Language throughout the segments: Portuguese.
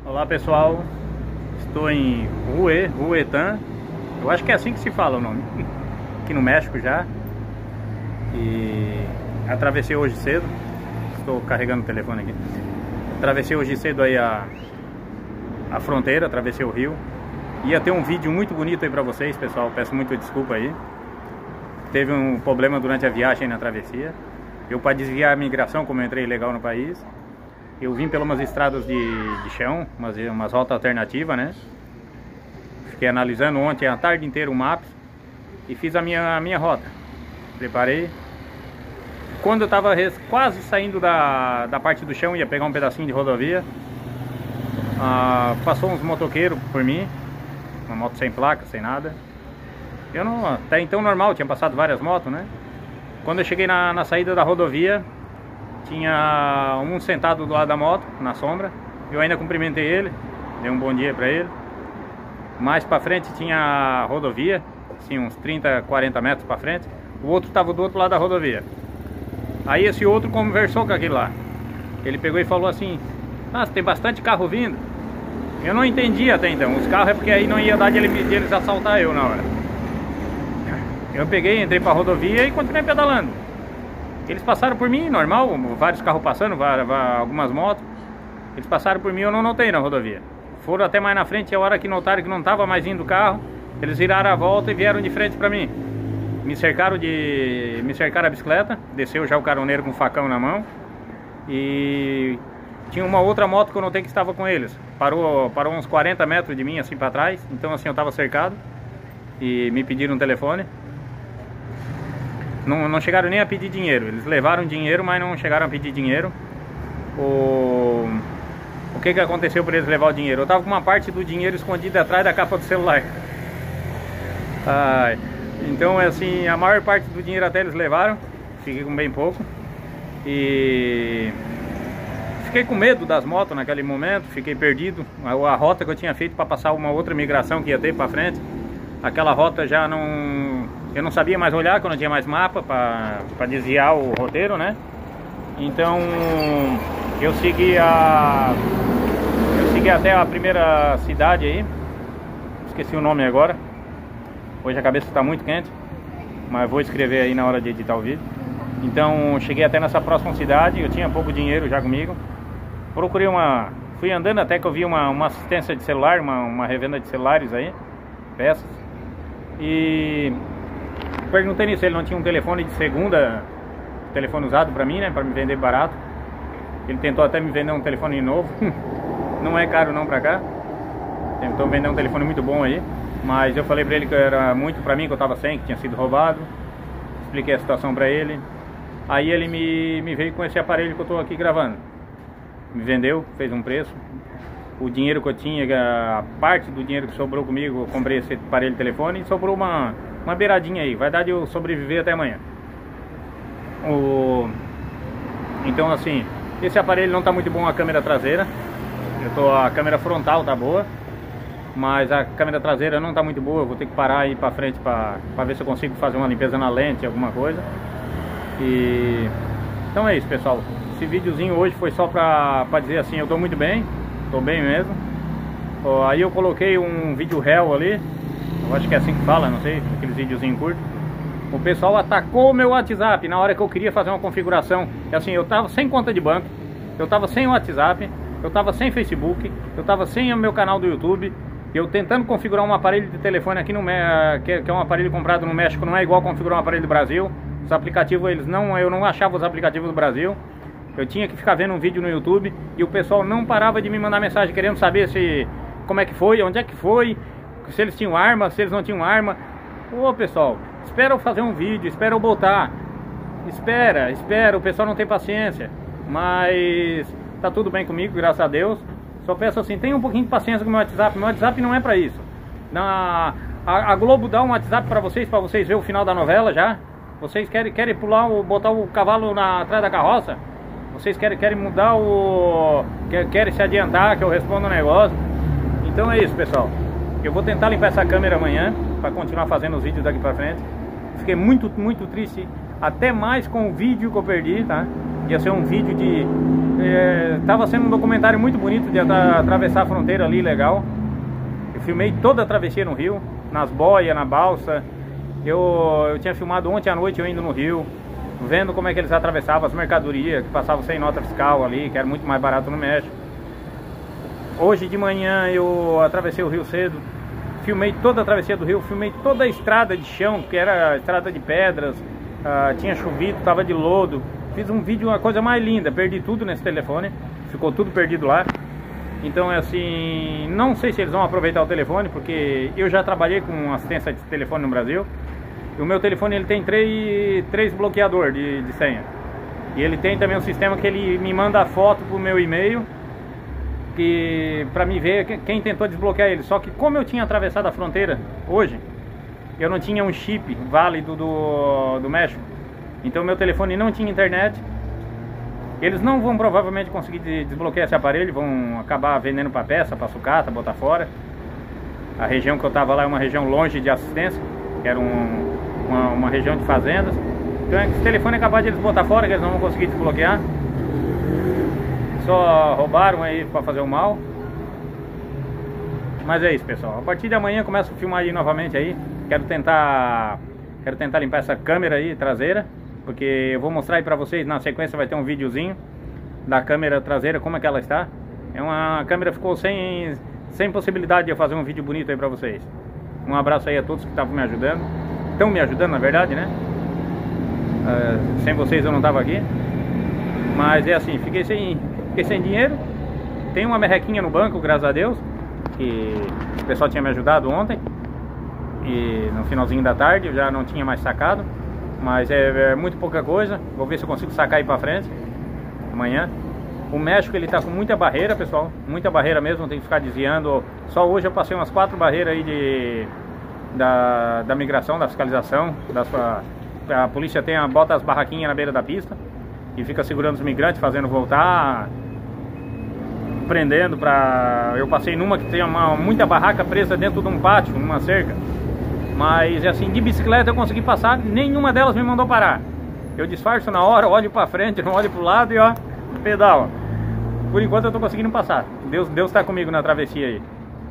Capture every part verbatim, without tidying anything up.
Olá pessoal, estou em Rue, Ruetã, eu acho que é assim que se fala o nome, aqui no México já. E atravessei hoje cedo, estou carregando o telefone aqui. Atravessei hoje cedo aí a, a fronteira, atravessei o rio. Ia ter um vídeo muito bonito aí pra vocês, pessoal, peço muito desculpa aí. Teve um problema durante a viagem na travessia. Eu, para desviar a migração, como eu entrei ilegal no país, eu vim pelas umas estradas de, de chão, umas, umas rotas alternativas, né? Fiquei analisando ontem a tarde inteira o Maps e fiz a minha, a minha rota. Preparei. Quando eu estava quase saindo da, da parte do chão, ia pegar um pedacinho de rodovia, ah, passou uns motoqueiros por mim, uma moto sem placa, sem nada. Eu não, até então normal, tinha passado várias motos, né? Quando eu cheguei na, na saída da rodovia, tinha um sentado do lado da moto, na sombra. Eu ainda cumprimentei ele, dei um bom dia pra ele. Mais pra frente tinha a rodovia, assim, uns trinta, quarenta metros pra frente. O outro tava do outro lado da rodovia. Aí esse outro conversou com aquele lá. Ele pegou e falou assim: nossa, tem bastante carro vindo. Eu não entendi até então. Os carros é porque aí não ia dar de eles assaltar eu na hora. Eu peguei, entrei pra rodovia e continuei pedalando. Eles passaram por mim, normal, vários carros passando, algumas motos. Eles passaram por mim, eu não notei na rodovia. Foram até mais na frente, a hora que notaram que não estava mais indo o carro, eles viraram a volta e vieram de frente pra mim. Me cercaram de... me cercaram a bicicleta, desceu já o caroneiro com o facão na mão. E tinha uma outra moto que eu notei que estava com eles. Parou, parou uns quarenta metros de mim, assim pra trás. Então assim, eu estava cercado. E me pediram um telefone. Não, não chegaram nem a pedir dinheiro. Eles levaram dinheiro, mas não chegaram a pedir dinheiro. O, o que que aconteceu para eles levar o dinheiro? Eu tava com uma parte do dinheiro escondida atrás da capa do celular. Ai, então assim, a maior parte do dinheiro até eles levaram. Fiquei com bem pouco. E fiquei com medo das motos naquele momento. Fiquei perdido. A, a rota que eu tinha feito para passar uma outra migração que ia ter para frente, aquela rota já não... eu não sabia mais olhar, que eu não tinha mais mapa para desviar o roteiro, né? Então eu segui a eu segui até a primeira cidade aí. Esqueci o nome agora. Hoje a cabeça está muito quente, mas vou escrever aí na hora de editar o vídeo. Então cheguei até nessa próxima cidade. Eu tinha pouco dinheiro já comigo. Procurei uma... fui andando até que eu vi uma, uma assistência de celular, uma, uma revenda de celulares aí, peças. E perguntei se ele não tinha um telefone de segunda, telefone usado pra mim, né, pra me vender barato. Ele tentou até me vender um telefone novo. Não é caro não pra cá. Tentou vender um telefone muito bom aí, mas eu falei pra ele que era muito pra mim, que eu tava sem, que tinha sido roubado. Expliquei a situação pra ele. Aí ele me, me veio com esse aparelho que eu tô aqui gravando. Me vendeu, fez um preço. O dinheiro que eu tinha, a parte do dinheiro que sobrou comigo, eu comprei esse aparelho de telefone e sobrou uma, uma beiradinha aí. Vai dar de eu sobreviver até amanhã. O... Então assim, esse aparelho não está muito bom a câmera traseira. Eu tô, a câmera frontal tá boa, mas a câmera traseira não está muito boa. Eu vou ter que parar e ir para frente para ver se eu consigo fazer uma limpeza na lente, alguma coisa. E... então é isso, pessoal. Esse videozinho hoje foi só para dizer assim, eu tô muito bem. Tô bem mesmo. Ó, aí eu coloquei um vídeo réu ali. Eu acho que é assim que fala, não sei, aqueles videozinhos curtos. O pessoal atacou o meu WhatsApp na hora que eu queria fazer uma configuração. É assim, eu tava sem conta de banco, eu tava sem WhatsApp, eu tava sem Facebook, eu tava sem o meu canal do YouTube. Eu tentando configurar um aparelho de telefone aqui no que, que é um aparelho comprado no México, não é igual configurar um aparelho do Brasil. Os aplicativos, eles não, eu não achava os aplicativos do Brasil. Eu tinha que ficar vendo um vídeo no YouTube e o pessoal não parava de me mandar mensagem querendo saber se como é que foi, onde é que foi, se eles tinham arma, se eles não tinham arma. Ô pessoal, espera eu fazer um vídeo, espera eu botar. Espera, espera, o pessoal não tem paciência. Mas tá tudo bem comigo, graças a Deus. Só peço assim, tenha um pouquinho de paciência com o meu WhatsApp. Meu WhatsApp não é pra isso. Na, a, a Globo dá um WhatsApp pra vocês, pra vocês verem o final da novela já. Vocês querem, querem pular, botar o cavalo na, atrás da carroça? Vocês querem, querem mudar o... querem se adiantar que eu respondo o negócio. Então é isso, pessoal. Eu vou tentar limpar essa câmera amanhã para continuar fazendo os vídeos daqui pra frente. Fiquei muito, muito triste, até mais com o vídeo que eu perdi, tá? Ia ser um vídeo de... É, tava sendo um documentário muito bonito de atravessar a fronteira ali, legal. Eu filmei toda a travessia no rio, nas boias, na balsa. Eu, eu tinha filmado ontem à noite eu indo no rio, vendo como é que eles atravessavam as mercadorias, que passavam sem nota fiscal ali, que era muito mais barato no México. Hoje de manhã eu atravessei o rio cedo, filmei toda a travessia do rio, filmei toda a estrada de chão, que era estrada de pedras, uh, tinha chovido, tava de lodo. Fiz um vídeo, uma coisa mais linda, perdi tudo nesse telefone, ficou tudo perdido lá. Então é assim, não sei se eles vão aproveitar o telefone, porque eu já trabalhei com assistência de telefone no Brasil. E o meu telefone ele tem três, três bloqueadores de, de senha. E ele tem também um sistema que ele me manda a foto pro meu e-mail, que para me ver quem tentou desbloquear ele. Só que como eu tinha atravessado a fronteira hoje, eu não tinha um chip válido do, do México. Então meu telefone não tinha internet. Eles não vão provavelmente conseguir desbloquear esse aparelho, vão acabar vendendo para peça, para sucata, botar fora. A região que eu estava lá é uma região longe de assistência, que era um, uma, uma região de fazendas. Então esse telefone é capaz de eles botar fora, que eles não vão conseguir desbloquear. Só roubaram aí para fazer o mal. Mas é isso, pessoal. A partir de amanhã eu começo a filmar aí novamente aí. Quero tentar, quero tentar limpar essa câmera aí traseira, porque eu vou mostrar aí pra vocês, na sequência vai ter um videozinho da câmera traseira, como é que ela está. É uma a câmera ficou sem, sem possibilidade de eu fazer um vídeo bonito aí pra vocês. Um abraço aí a todos que estavam me ajudando. Estão me ajudando, na verdade, né? Uh, sem vocês eu não tava aqui. Mas é assim, fiquei sem, fiquei sem dinheiro. Tem uma merrequinha no banco, graças a Deus, que o pessoal tinha me ajudado ontem. E no finalzinho da tarde eu já não tinha mais sacado. Mas é, é muito pouca coisa. Vou ver se eu consigo sacar aí pra frente amanhã. O México ele tá com muita barreira, pessoal. Muita barreira mesmo, tem que ficar desviando. Só hoje eu passei umas quatro barreiras aí de, da, da migração, da fiscalização. Da sua, a polícia tem a, bota as barraquinhas na beira da pista e fica segurando os migrantes, fazendo voltar, prendendo pra... Eu passei numa que tinha uma, muita barraca presa dentro de um pátio, numa cerca. Mas assim, de bicicleta eu consegui passar, nenhuma delas me mandou parar. Eu disfarço na hora, olho pra frente, não olho pro lado e ó, pedal. Por enquanto eu tô conseguindo passar. Deus, Deus tá comigo na travessia aí.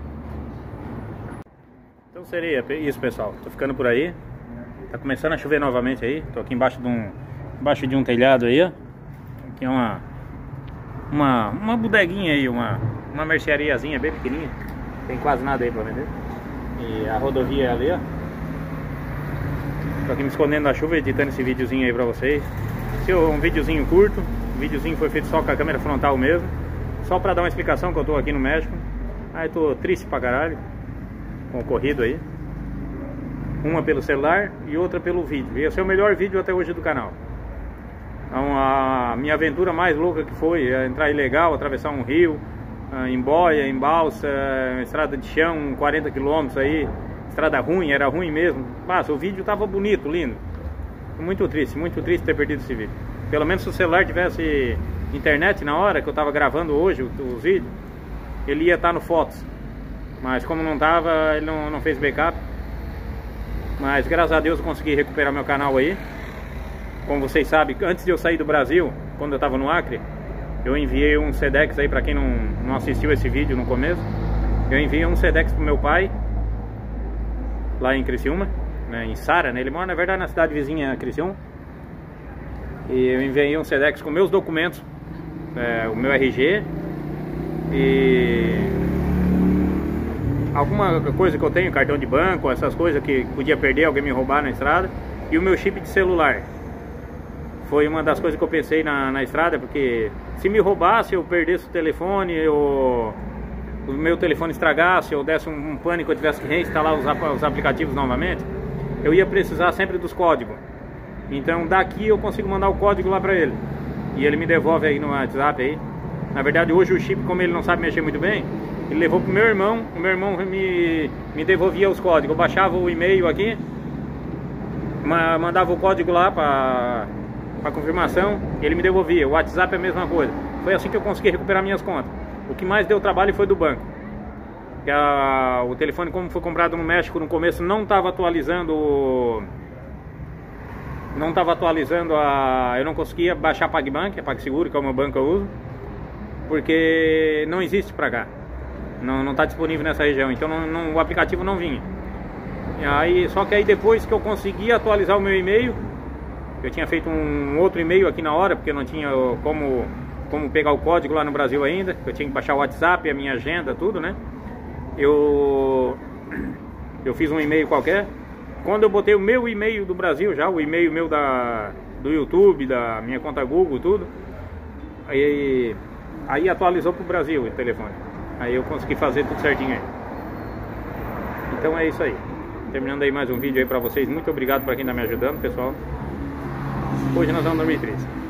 Então seria isso, pessoal. Tô ficando por aí. Tá começando a chover novamente aí. Tô aqui embaixo de um, embaixo de um telhado aí, ó. Aqui é uma, uma, uma bodeguinha aí, uma, uma merceariazinha bem pequenininha. Tem quase nada aí pra vender. E a rodovia é ali, ó. Tô aqui me escondendo da chuva, editando esse videozinho aí pra vocês. Esse é um videozinho curto. O videozinho foi feito só com a câmera frontal mesmo. Só pra dar uma explicação que eu tô aqui no México. Aí tô triste pra caralho com o ocorrido aí. Uma pelo celular e outra pelo vídeo. Esse é o melhor vídeo até hoje do canal. Então, a minha aventura mais louca que foi é entrar ilegal, atravessar um rio, em boia, em balsa, estrada de chão, quarenta quilômetros aí, estrada ruim, era ruim mesmo. Mas o vídeo tava bonito, lindo. Muito triste, muito triste ter perdido esse vídeo. Pelo menos se o celular tivesse internet na hora que eu tava gravando hoje os vídeos, ele ia estar no Fotos. Mas como não tava, ele não, não fez backup. Mas graças a Deus eu consegui recuperar meu canal aí. Como vocês sabem, antes de eu sair do Brasil, quando eu tava no Acre, eu enviei um Sedex aí, pra quem não, não assistiu esse vídeo no começo. Eu enviei um Sedex pro meu pai, lá em Criciúma, né, em Sara, né? Ele mora na verdade na cidade vizinha Criciúma. E eu enviei um Sedex com meus documentos, é, o meu R G e alguma coisa que eu tenho, cartão de banco, essas coisas que podia perder, alguém me roubar na estrada. E o meu chip de celular. Foi uma das coisas que eu pensei na, na estrada, porque se me roubasse, eu perdesse o telefone, eu, o meu telefone estragasse, eu desse um, um pânico, eu tivesse que reinstalar os, os aplicativos novamente, eu ia precisar sempre dos códigos. Então daqui eu consigo mandar o código lá pra ele. E ele me devolve aí no WhatsApp aí. Na verdade hoje o chip, como ele não sabe mexer muito bem, ele levou pro meu irmão, o meu irmão me, me devolvia os códigos. Eu baixava o e-mail aqui, mandava o código lá pra... para confirmação, e ele me devolvia. O WhatsApp é a mesma coisa. Foi assim que eu consegui recuperar minhas contas. O que mais deu trabalho foi do banco. Que a, o telefone, como foi comprado no México no começo, não estava atualizando o, não estava atualizando a... eu não conseguia baixar PagBank, é PagSeguro, que é o meu banco que eu uso, porque não existe pra cá, não, não tá disponível nessa região, então não, não, o aplicativo não vinha. E aí, só que aí depois que eu consegui atualizar o meu e-mail, eu tinha feito um outro e-mail aqui na hora, porque não tinha como, como pegar o código lá no Brasil ainda, eu tinha que baixar o WhatsApp, a minha agenda, tudo, né? Eu, eu fiz um e-mail qualquer. Quando eu botei o meu e-mail do Brasil já, o e-mail meu da, do YouTube, da minha conta Google, tudo, aí, aí atualizou pro Brasil o telefone. Aí eu consegui fazer tudo certinho aí. Então é isso aí. Terminando aí mais um vídeo aí pra vocês. Muito obrigado pra quem tá me ajudando, pessoal. Hoje nós vamos dormir três.